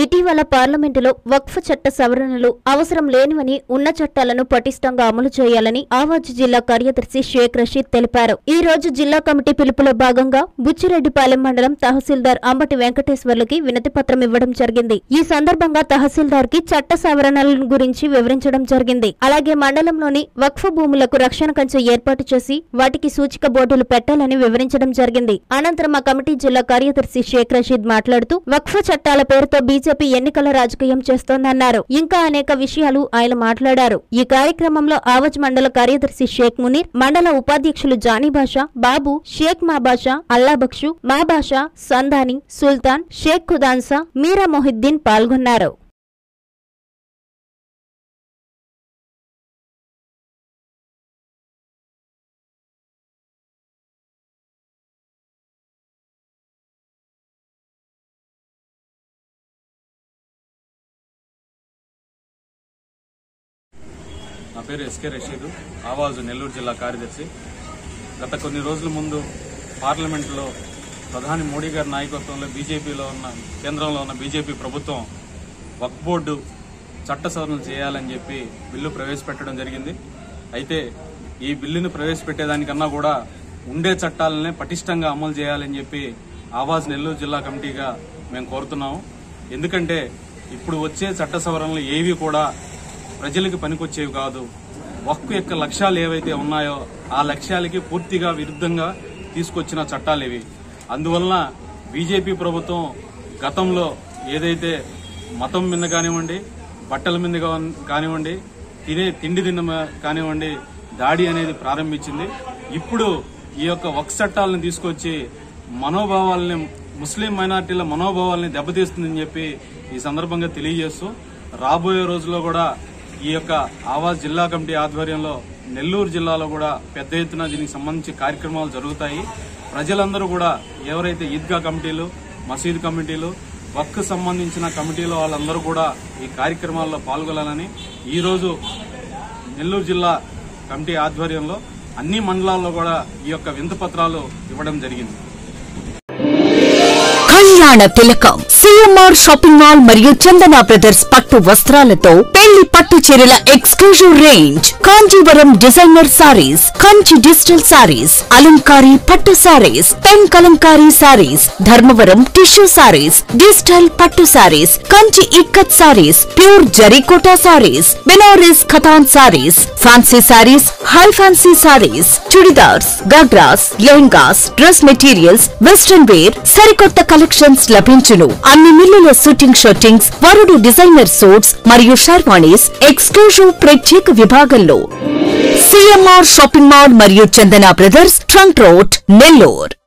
ఇటీవల పార్లమెంటులో వక్ఫ్ చట్ట సవరణలు అవసరం లేనివని ఉన్న చట్టాలను పటిష్టంగా అమలు చేయాలని ఆవాజ్ జిల్లా కార్యదర్శి షేక్ రషీద్ తెలిపారు. ఈ రోజు జిల్లా కమిటీ పిలుపులో భాగంగా బుచ్చిరెడ్డిపాలెం మండలం తహసీల్దార్ అంబటి వెంకటేశ్వర్లకి వినతి పత్రం ఇవ్వడం జరిగింది. ఈ సందర్భంగా తహసీల్దార్ కి చట్ట సవరణల గురించి వివరించడం జరిగింది. అలాగే మండలంలోని వక్ఫ్ భూములకు రక్షణ కంచె ఏర్పాటు చేసి వాటికి సూచిక బోర్డులు పెట్టాలని వివరించడం జరిగింది. అనంతరం ఆ కమిటీ జిల్లా కార్యదర్శి షేక్ రషీద్ మాట్లాడుతూ వక్ఫ్ చట్టాల పేరుతో బీజేపీ ఎన్నికల రాజకీయం చేస్తోందన్నారు. ఇంకా అనేక విషయాలు ఆయన మాట్లాడారు. ఈ కార్యక్రమంలో ఆవాజ్ మండల కార్యదర్శి షేక్ మునీర్, మండల ఉపాధ్యక్షులు జానీ బాషా, బాబు, షేక్ మా బాషా, అల్లాబక్షు, మా బాషా, సందాని, సుల్తాన్, షేక్ ఖుదాన్సా, మీరా మొహిద్దీన్ పాల్గొన్నారు. నా పేరు ఎస్కే రషీద్, ఆవాజ్ నెల్లూరు జిల్లా కార్యదర్శి. గత కొన్ని రోజుల ముందు పార్లమెంటులో ప్రధాని మోడీ గారి నాయకత్వంలో కేంద్రంలో ఉన్న బీజేపీ ప్రభుత్వం వక్ఫ్ బోర్డు చట్ట సవరణ చేయాలని చెప్పి బిల్లు ప్రవేశపెట్టడం జరిగింది. అయితే ఈ బిల్లును ప్రవేశపెట్టేదానికన్నా కూడా ఉండే చట్టాలనే పటిష్టంగా అమలు చేయాలని చెప్పి ఆవాజ్ నెల్లూరు జిల్లా కమిటీగా మేము కోరుతున్నాము. ఎందుకంటే ఇప్పుడు వచ్చే చట్ట సవరణలు ఏవి కూడా ప్రజలకు పనికొచ్చేవి కాదు. వక్ఫ్ యొక్క లక్ష్యాలు ఏవైతే ఉన్నాయో ఆ లక్ష్యాలకి పూర్తిగా విరుద్ధంగా తీసుకొచ్చిన చట్టాలు ఇవి. అందువలన బీజేపీ ప్రభుత్వం గతంలో ఏదైతే మతం మీద కానివ్వండి, బట్టల మీద కానివ్వండి, తిండి కానివ్వండి దాడి అనేది ప్రారంభించింది. ఇప్పుడు ఈ యొక్క వక్ఫ్ చట్టాలను తీసుకొచ్చి ముస్లిం మైనారిటీల మనోభావాలని దెబ్బతీస్తుందని చెప్పి ఈ సందర్భంగా తెలియజేస్తూ రాబోయే రోజుల్లో కూడా ఈ యొక్క ఆవాజ్ జిల్లా కమిటీ ఆధ్వర్యంలో నెల్లూరు జిల్లాలో కూడా పెద్ద ఎత్తున దీనికి సంబంధించి కార్యక్రమాలు జరుగుతాయి. ప్రజలందరూ కూడా ఎవరైతే ఈద్గా కమిటీలు, మసీదు కమిటీలు, వక్ఫ్ సంబంధించిన కమిటీలు వాళ్ళందరూ కూడా ఈ కార్యక్రమాల్లో పాల్గొనాలని ఈరోజు నెల్లూరు జిల్లా కమిటీ ఆధ్వర్యంలో అన్ని మండలాల్లో కూడా ఈ యొక్క వినతి పత్రాలు ఇవ్వడం జరిగింది. కళ్యాణ తిలకం సిఎంఆర్ షాపింగ్ మాల్ మరియు చందన బ్రదర్స్ పట్టు వస్త్రాలతో పెళ్లి పట్టు చీరల exclusive range, Kanjeevaram designer saris, Kanchi digital saris, అలంకారీ పట్టు saris, pen Kalamkari saris, Dharmavaram tissue saris, digital పట్టు సారీస్, కంచి ఇక్కత్ సారీస్, ప్యూర్ జరీకోటా saris, Benaras katan saris, fancy saris, high fancy saris, chudidars, ghagras, lehengas, dress materials, western wear సరికొత్త కలెక్షన్స్ లభించును. అన్ని మిల్లుల షూటింగ్ షర్టింగ్స్, వరుడు డిజైనర్ సూట్స్ మరియు షర్వాణీస్ ఎక్స్క్లూజివ్ ప్రత్యేక విభాగంలో సిఎంఆర్ షాపింగ్ మాల్ మరియు Chandana brothers, trunk road, Nellore.